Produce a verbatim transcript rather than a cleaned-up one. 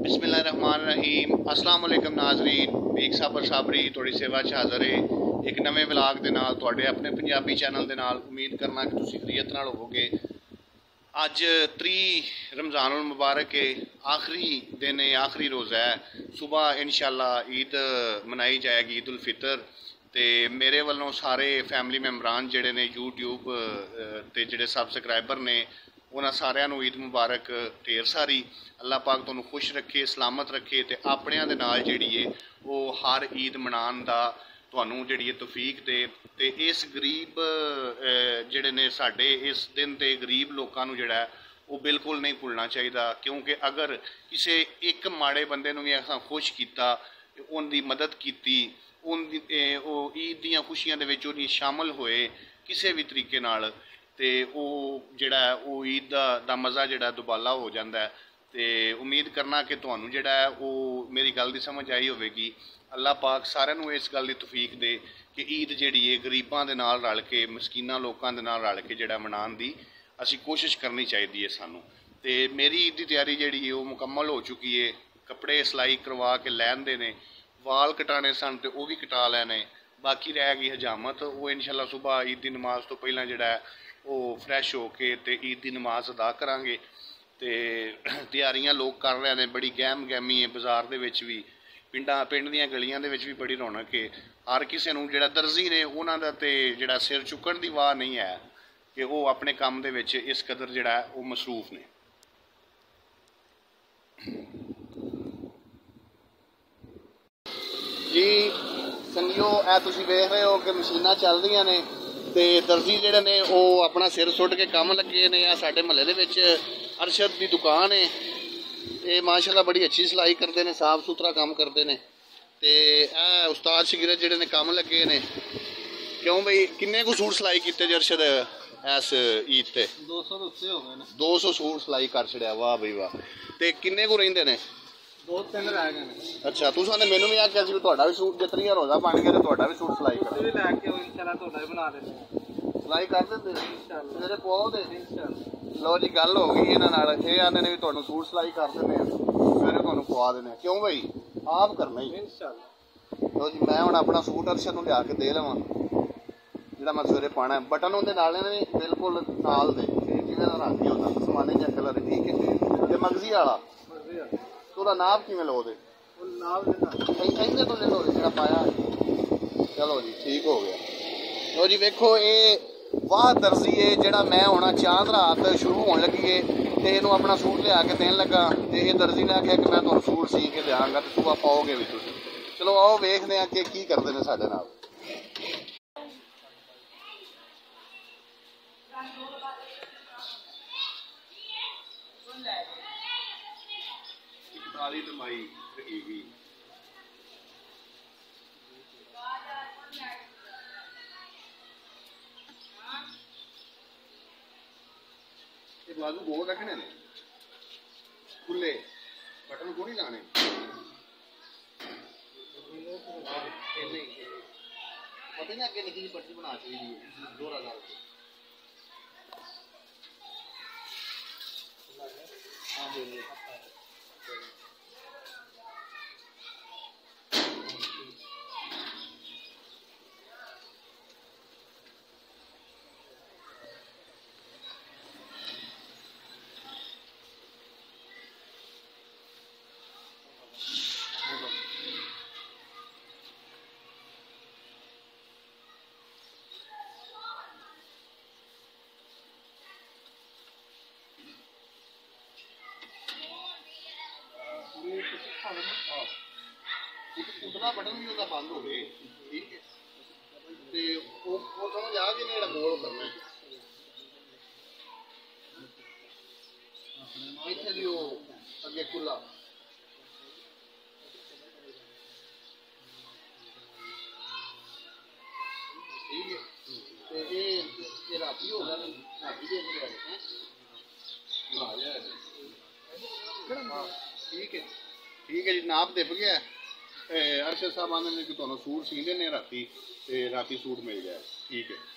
बिस्मिल्लाहिर्रहमानिर्रहीम अस्सलाम वालेकुम नाज़रीन, एक साबर साबरी थोड़ी सेवा च हाज़र है एक नवे व्लॉग के नाल तुहाडे अपने पंजाबी चैनल के नाल। उम्मीद करना कि तुसीं खैरियत नाल होवोगे। अज त्री रमज़ानुल मुबारक है, आखिरी दिन है, आखिरी रोज़ा है। सुबह इंशाअल्लाह ईद मनाई जाएगी, ईद उल फितर। तो मेरे वालों सारे फैमिली मैंबरान जिहड़े ने यूट्यूब ते जिहड़े सबसक्राइबर ने उन्होंने सारिਆਂ ਨੂੰ ईद मुबारक ढेर सारी। अल्लाह पाक तुहानूं खुश रखे, सलामत रखे ते अपणिਆਂ दे नाल जिहड़ी है वो हर ईद मनाउण दा तुहानूं जिहड़ी है तौफीक दे। ते इस गरीब जिहड़े ने साडे इस दिन ते गरीब लोकां नूं जिहड़ा वो बिल्कुल नहीं भुलना चाहिए, क्योंकि अगर किसी एक माड़े बंदे नूं भी असां खुश कीता, उनकी मदद की, उनकी ईद दीयां खुशियां दे विच उहदी शामिल होए किसी भी तरीके नाल, ते वो जिहड़ा वो ईद दा दा मज़ा जिहड़ा दुबाला हो जाता है। तो उम्मीद करना कि तुहानूं जिहड़ा है वो मेरी गल दी समझ आई होवेगी। अल्लाह पाक सारिਆਂ ਨੂੰ इस गल दी तौफीक दे कि ईद जिहड़ी है गरीबां दे नाल रल के, मस्कीनां लोकां दे नाल रल के जिहड़ा मनाउण दी असीं कोशिश करनी चाहिदी है सानूं। ते मेरी ईद दी तैयारी जिहड़ी है वो मुकम्मल हो चुकी है। कपड़े सिलाई करवा के लैंदे ने, वाल कटाने सन ते वो भी कटा लैने, बाकी रह गई हजामत। वो इंशाअल्लाह सुबह ईद दी नमाज तो पहलां जिहड़ा है वो फ्रैश हो के ते ईद दी नमाज अदा करांगे। ते तैयारियां लोग कर रहे हैं, बड़ी गहम गहमी है। बाज़ार दे विच भी, पिंडां पिंड दीयां गलियां दे विच भी बड़ी रौनक है। हर किसी नूं जिहड़ा दर्जी ने उन्हां दा ते जिहड़ा सिर चुकण दी वाह नहीं है कि वो अपने काम दे विच इस कदर जिहड़ा वो मसरूफ ने। जी संगियो, ए तुसीं वेख रहे हो कि मशीनां चल रही ने ते दर्जी जिहड़े ने वो अपना सिर सुट के काम लगे ने। आ साडे महल्ले दे विच अरशद दी दुकान है, ये माशाअल्लाह बड़ी अच्छी सिलाई करते हैं, साफ सुथरा काम करते हैं। तो ए उस्ताद शगिरद जिहड़े ने काम लगे ने। क्यों बई किन्ने को सूट सिलाई किते जे अरशद इस ईद ते? दो सौ उत्ते हो गए ने। दो सौ सूट सिलाई कर छड़िया, वाह बई वाह। ते किन्ने को रहिंदे ने? दो तीन रह गए ने। अच्छा, तुसां ने मैनूं भी आख्या सी तुहाडा भी सूट जे त्रीया रोज़ा बन गया ते तुहाडा भी सूट सिलाई कर भी लैके आओ, इंशाअल्लाह तुहाडा भी बना देंगे। सिलाई कर दिंदे इंशाअल्लाह मेरे पवाओ दे। इंशाअल्लाह लो जी, गल हो गई इन्हां नाल। ये आंदे ने भी तुहानूं सूट सिलाई कर दिंदे आ, सवेरे तुहानूं पवा दिंदे आ। क्यों बई आप करना ही इंशाअल्लाह। लो जी, मैं हुण अपना सूट अरशद नूं लिया के दे लवां जिहड़ा मैं सवेरे पाना है। बटन उहदे नाल ने बिल्कुल नाल दे जिवें दा रंग ही होंदा, समाने जिहा कलर, ठीक है। ते मगजी वाला तोदा नाप किवें लो दे? इहदे तो ले लो जिहड़ा पाया। चलो जी, ठीक हो गया। लो जी वेखो, ये वाह दर्जी है जिहड़ा मैं होना चांद रात शुरू होने लगी है तो इनू अपना सूट लिया के देन लगा। तो ये दर्जी ने आख्या कि मैं तुहानूं सूट सी के देंगा तो सुबह पाओगे भी तुसीं। चलो आओ वेखदे हां कि की करदे ने साडे नाल। इकताली लंबाई रखेगी। बाजू गोल रखने ने, खुले बटन को नहीं लाने। पता नहीं अगे निकी पट्टी बना चाहिए दो हजार उतना बटन भी उसका बंद हो गए, ठीक है। तो वो समझ आ गई ना गोल करना इतने भी वो अगे खुला। ठीक है, तो ये ये राती होगा ना, राती दे देंगे हैं। ठीक है, ठीक है जी, नाप दिप गया। अरशद साहब आने कि तुहानूं सूट सी देने राती, ते राती सूट मिल जाए, ठीक है।